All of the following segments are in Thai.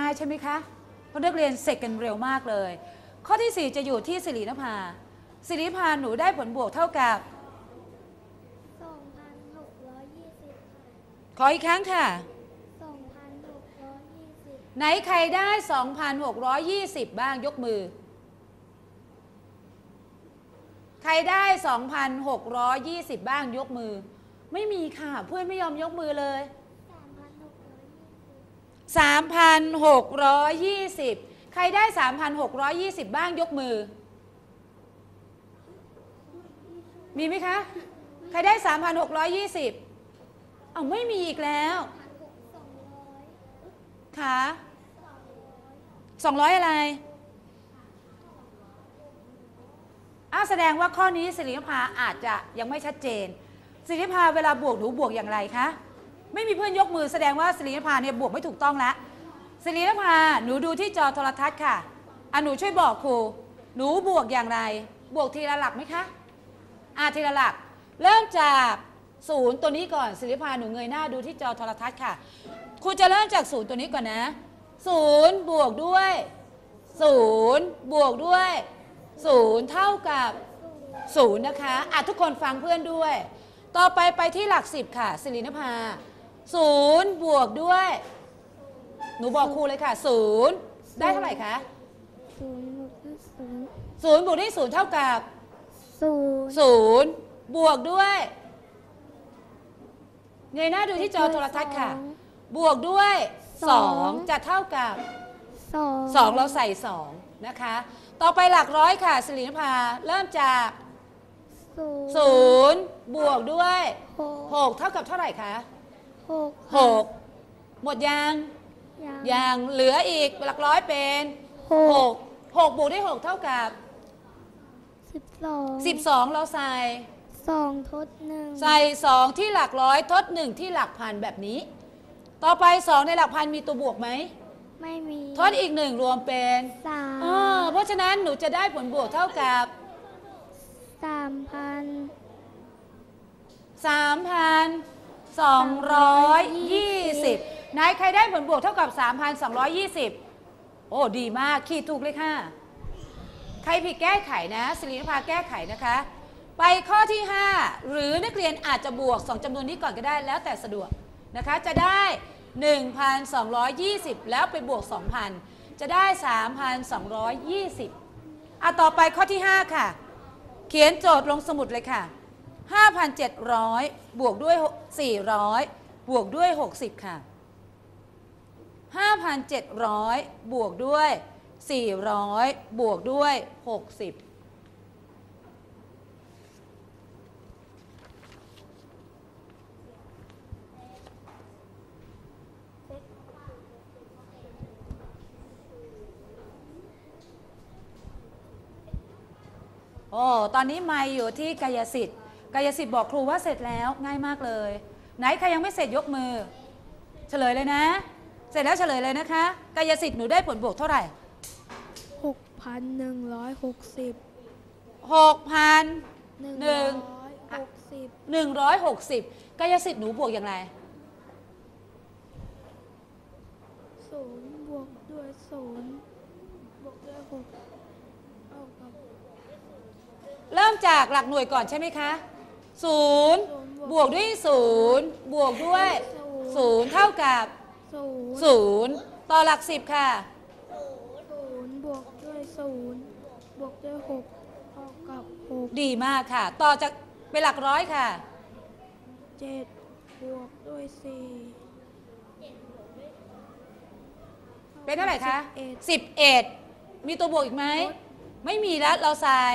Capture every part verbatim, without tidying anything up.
ายใช่ไหมคะเพราะนักเรียนเสร็จกันเร็วมากเลยข้อที่สี่จะอยู่ที่ศิรินภาศิรินภาหนูได้ผลบวกเท่ากับสองพันหกร้อยยี่สิบขออีกครั้งค่ะสองพันหกร้อยยี่สิบไหนใครได้ สองพันหกร้อยยี่สิบ บ้างยกมือใครได้ สองพันหกร้อยยี่สิบ บ้างยกมือไม่มีค่ะเพื่อนไม่ยอมยกมือเลยสามพันหกร้อยยี่สิบสามพันหกร้อยยี่สิบ ใครได้ สามพันหกร้อยยี่สิบ บ้างยกมือมีไหมคะใครได้ สามพันหกร้อยยี่สิบ เอาไม่มีอีกแล้วค่ะสองร้อยอะไรอ้าวแสดงว่าข้อนี้ศิรินภาอาจจะยังไม่ชัดเจนศิรินภาเวลาบวกหนูบวกอย่างไรคะไม่มีเพื่อนยกมือแสดงว่าศิรินภาเนี่ยบวกไม่ถูกต้องแล้วศิรินภาหนูดูที่จอโทรทัศน์ค่ะอ่ะหนูช่วยบอกครูหนูบวกอย่างไรบวกทีละหลักไหมคะอ่ะทีละหลักเริ่มจากศูนย์ตัวนี้ก่อนศิรินภาหนูเงยหน้าดูที่จอโทรทัศน์ค่ะครูจะเริ่มจากศูนย์ตัวนี้ก่อนนะศูนย์บวกด้วยศูนย์บวกด้วยศูนย์เท่ากับศูนย์นะคะอ่ะทุกคนฟังเพื่อนด้วยต่อไปไปที่หลักสิบค่ะศิรินภาศูนย์บวกด้วยหนูบอกครูเลยค่ะศูนย์ได้เท่าไหร่คะศูนย์บวกด้วยศูนย์ศูนย์บวกด้วยศูนย์เท่ากับศูนย์ศูนย์บวกด้วยเงยหน้าดูที่จอโทรทัศน์ค่ะบวกด้วยสองจะเท่ากับสองสองเราใส่สองนะคะต่อไปหลักร้อยค่ะศิรินภาเริ่มจากศูนย์ศูนย์บวกด้วยหกหกเท่ากับเท่าไหร่คะหกหกหมดยังยังยังเหลืออีกหลักร้อยเป็นหหกกหกบวกด้วยหกเท่ากับสิบสองสิบสองเราใส่สองทดหนึ่งใส่สองที่หลักร้อยทดหนึ่งที่หลักพันแบบนี้ ต่อไปสองในหลักพันมีตัวบวกไหมไม่มีทดอีกหนึ่งรวมเป็นสามอ่าเพราะฉะนั้นหนูจะได้ผลบวกเท่ากับสามพันสามพันสองร้อยยี่สิบไหนใครได้ผลบวกเท่ากับ สามพันสองร้อยยี่สิบ โอ้ดีมากขีดถูกเลยค่ะใครผิดแก้ไขนะศิรินภาแก้ไขนะคะไปข้อที่ห้าหรือนักเรียนอาจจะบวกสองจำนวนนี้ก่อนก็ได้แล้วแต่สะดวกนะคะจะได้ หนึ่งพันสองร้อยยี่สิบ แล้วไปบวก สองพัน จะได้ สามพันสองร้อยยี่สิบ อ่ะต่อไปข้อที่ห้าค่ะเขียนโจทย์ลงสมุดเลยค่ะ ห้าพันเจ็ดร้อย บวกด้วย สี่ร้อย บวกด้วย หกสิบ ค่ะ ห้าพันเจ็ดร้อย บวกด้วย สี่ร้อย บวกด้วย หกสิบ โอ้ตอนนี้ไม่อยู่ที่กายสิทธิ์กายสิทธิ์บอกครูว่าเสร็จแล้วง่ายมากเลยไหนใครยังไม่เสร็จยกมือเฉลยเลยนะเสร็จแล้วเฉลยเลยนะคะกายสิทธิ์หนูได้ผลบวกเท่าไหร่หกพันหนึ่งร้อยหกสิบหกพันหนึ่งหนึ่งร้อยหกสิบหนึ่งร้อยหกสิบกายสิทธิ์หนูบวกอย่างไรศูนย์บวกด้วยศูนย์บวกด้วยหกเท่ากับเริ่มจากหลักหน่วยก่อนใช่ไหมคะศูนย์บวกด้วยศูนย์บวกด้วยศูนย์เท่ากับศูนย์ศูนย์ต่อหลักสิบค่ะศูนย์บวกด้วยศูนย์บวกด้วยหกเท่ากับหกดีมากค่ะต่อจากเป็นหลักร้อยค่ะเจ็ดบวกด้วยสี่เป็นเท่าไหร่คะเอ็ดสิบเอ็ดมีตัวบวกอีกไหมไม่มีแล้วเราใส่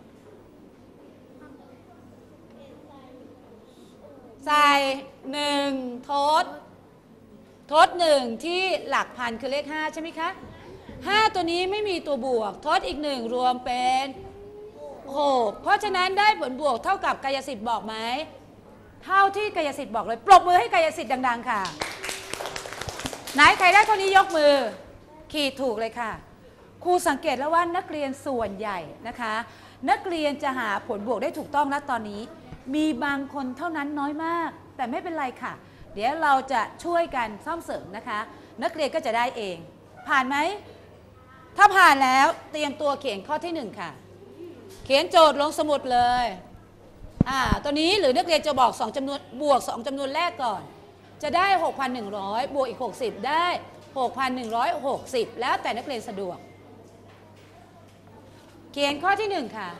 ใส่หนึ่งทดทดหนึ่งที่หลักพันคือเลขห้าใช่ไหมคะห้าตัวนี้ไม่มีตัวบวกทดอีกหนึ่งรวมเป็นหกเพราะฉะนั้นได้ผลบวกเท่ากับกายสิทธิ์บอกไหมเท่าที่กายสิทธิ์บอกเลยปรบมือให้กายสิทธิ์ดังๆค่ะไหนใครได้เท่านี้ยกมือขีดถูกเลยค่ะครูสังเกตแล้วว่านักเรียนส่วนใหญ่นะคะนักเรียนจะหาผลบวกได้ถูกต้องและตอนนี้มีบางคนเท่านั้นน้อยมากแต่ไม่เป็นไรค่ะเดี๋ยวเราจะช่วยกันซ่อมเสริมนะคะนักเรียนก็จะได้เองผ่านไหมถ้าผ่านแล้วเตรียมตัวเขียนข้อที่หนึ่งค่ะเขียนโจทย์ลงสมุดเลยอ่าตัวนี้หรือนักเรียนจะบอกสองจำนวนบวกสองจำนวนแรกก่อนจะได้ หกพันหนึ่งร้อย บวกอีกหกสิบได้ หกพันหนึ่งร้อยหกสิบ แล้วแต่นักเรียนสะดวกเขียนข้อที่หนึ่งค่ะ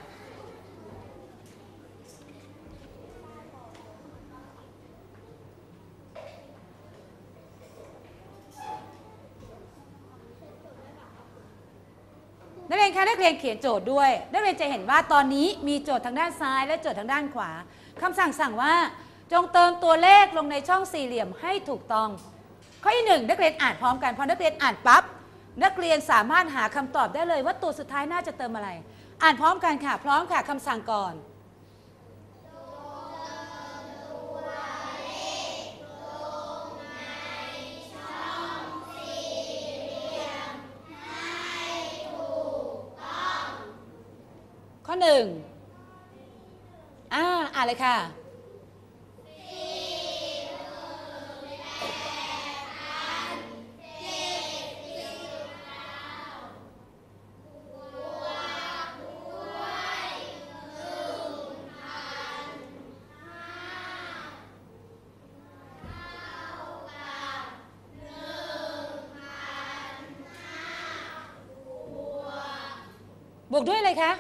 นักเรียนคะนักเรียนเขียนโจทย์ด้วยนักเรียนจะเห็นว่าตอนนี้มีโจทย์ทางด้านซ้ายและโจทย์ทางด้านขวาคำสั่งสั่งว่าจงเติมตัวเลขลงในช่องสี่เหลี่ยมให้ถูกต้องข้อที่หนึ่งนักเรียนอ่านพร้อมกันพอนักเรียนอ่านปั๊บนักเรียนสามารถหาคำตอบได้เลยว่าตัวสุดท้ายน่าจะเติมอะไรอ่านพร้อมกันค่ะพร้อมค่ะคำสั่งก่อนข้อหนึ่งอ่าอ่านเลยค่ะบวกด้วยอะไรคะ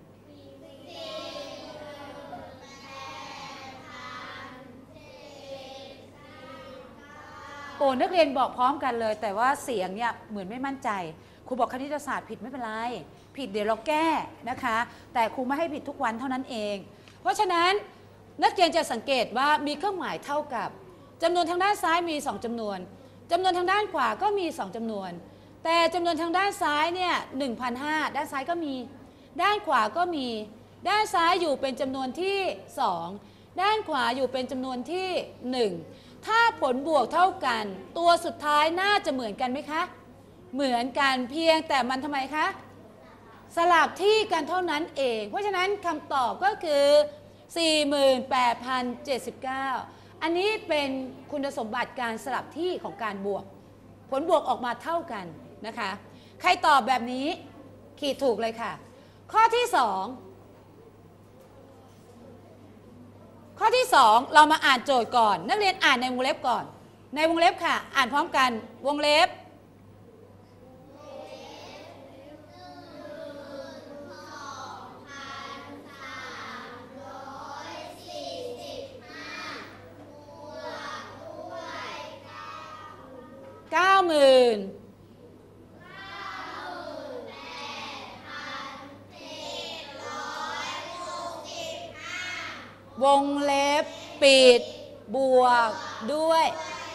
โอ้นักเรียนบอกพร้อมกันเลยแต่ว่าเสียงเนี่ยเหมือนไม่มั่นใจครูบอกคณิตศาสตร์ผิดไม่เป็นไรผิดเดี๋ยวเราแก้นะคะแต่ครูไม่ให้ผิดทุกวันเท่านั้นเองเพราะฉะนั้นนักเรียนจะสังเกตว่ามีเครื่องหมายเท่ากับจำนวนทางด้านซ้ายมีสองจำนวนจำนวนทางด้านขวาก็มีสองจำนวนแต่จำนวนทางด้านซ้ายเนี่ย หนึ่งพันห้าร้อย ด้านซ้ายก็มีด้านขวาก็มีด้านซ้ายอยู่เป็นจำนวนที่สองด้านขวาอยู่เป็นจำนวนที่หนึ่งถ้าผลบวกเท่ากันตัวสุดท้ายน่าจะเหมือนกันไหมคะเหมือนกันเพียงแต่มันทำไมคะสลับที่กันเท่านั้นเองเพราะฉะนั้นคำตอบก็คือ สี่หมื่นแปดพันเจ็ดสิบเก้า อันนี้เป็นคุณสมบัติการสลับที่ของการบวกผลบวกออกมาเท่ากันนะคะใครตอบแบบนี้ขีดถูกเลยค่ะข้อที่สองข้อที่สองเรามาอ่านโจทย์ก่อนนักเรียนอ่านในวงเล็บก่อนในวงเล็บค่ะอ่านพร้อมกันวงเล็บเก้าหมื่นวงเล็บปิดบวกด้วย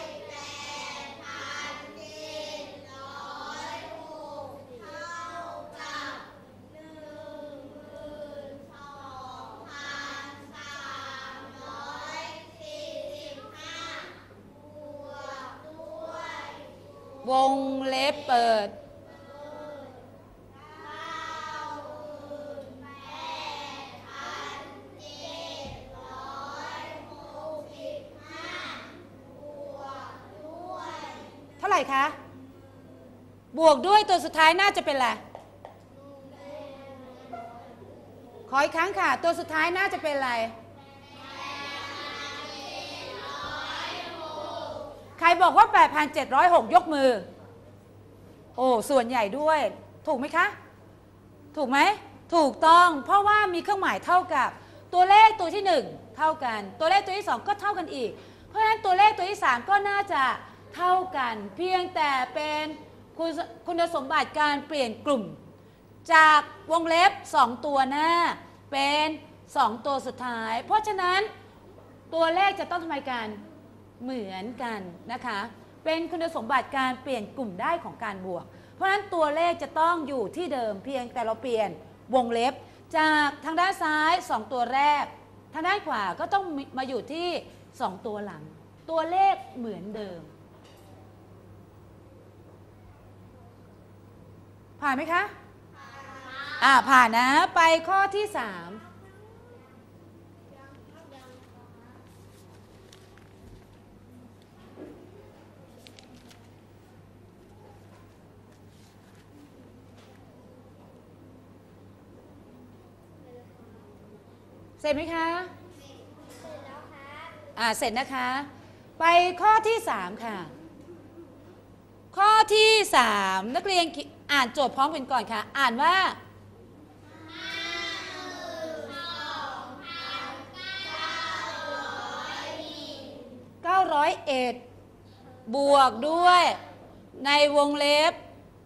วงเล็บเปิดเท่าไหร่คะบวกด้วยตัวสุดท้ายน่าจะเป็นอะไรขออีกครั้งค่ะตัวสุดท้ายน่าจะเป็นอะไรใครบอกว่า แปดพันเจ็ดร้อยหก ยกมือโอ้ส่วนใหญ่ด้วยถูกไหมคะถูกไหมถูกต้องเพราะว่ามีเครื่องหมายเท่ากับตัวเลขตัวที่หนึ่งเท่ากันตัวเลขตัวที่สองก็เท่ากันอีกเพราะฉะนั้นตัวเลขตัวที่สามก็น่าจะเท่ากันเพียงแต่เป็นคุณคุณสมบัติการเปลี่ยนกลุ่มจากวงเล็บสองตัวหน้าเป็นสองตัวสุดท้ายเพราะฉะนั้นตัวเลขจะต้องทำไมกันเหมือนกันนะคะเป็นคุณสมบัติการเปลี่ยนกลุ่มได้ของการบวกเพราะฉะนั้นตัวเลขจะต้องอยู่ที่เดิมเพียงแต่เราเปลี่ยนวงเล็บจากทางด้านซ้ายสองตัวแรกทางด้านขวาก็ต้องมาอยู่ที่สองตัวหลังตัวเลขเหมือนเดิมผ่านไหมคะอ่าผ่านนะไปข้อที่สามเสร็จไหมคะเสร็จแล้วครับอ่าเสร็จนะคะ ไปข้อที่สามค่ะ ข้อที่สามนักเรียนอ่านโจทย์พร้อมกันก่อนค่ะ อ่านว่าเก้าร้อยเอ็ดบวกด้วยในวงเล็บ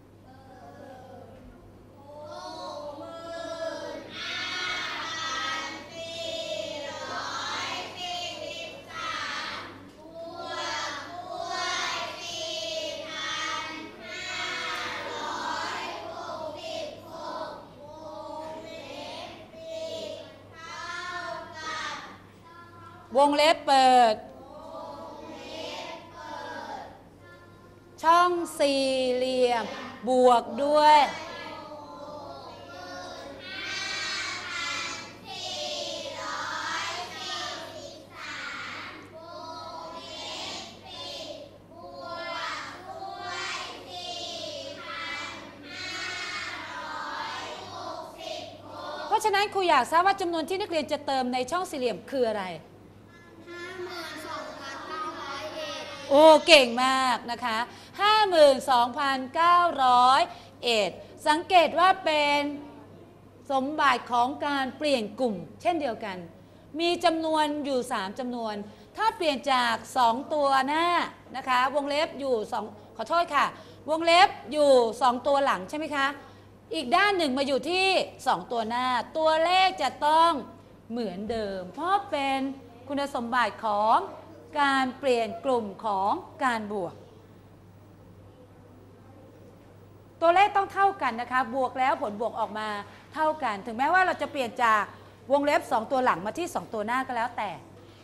วงเล็บเปิดช่องสี่เหลี่ยมบวกด้วยเพราะฉะนั้นครูอยากทราบว่าจำนวนที่นักเรียนจะเติมในช่องสี่เหลี่ยมคืออะไรโอ้เก่งมากนะคะ ห้าหมื่นสองพันเก้าร้อยเอ็ด สังเกตว่าเป็นสมบัติของการเปลี่ยนกลุ่มเช่นเดียวกัน มีจำนวนอยู่สามจำนวน ถ้าเปลี่ยนจากสองตัวหน้านะคะวงเล็บอยู่สองขอโทษค่ะวงเล็บอยู่สองตัวหลังใช่ไหมคะอีกด้านหนึ่งมาอยู่ที่สองตัวหน้าตัวเลขจะต้องเหมือนเดิมเพราะเป็นคุณสมบัติของการเปลี่ยนกลุ่มของการบวกตัวเลขต้องเท่ากันนะคะบวกแล้วผลบวกออกมาเท่ากันถึงแม้ว่าเราจะเปลี่ยนจากวงเล็บสองตัวหลังมาที่สองตัวหน้าก็แล้วแต่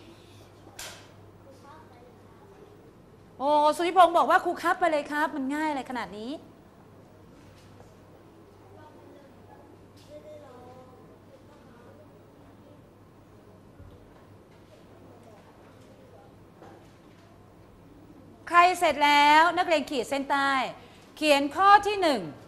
โอ้สุริพงศ์บอกว่าครูครับไปเลยครับมันง่ายอะไรขนาดนี้ใครเสร็จแล้วนักเรียนขีดเส้นใต้เขียนข้อที่หนึ่ง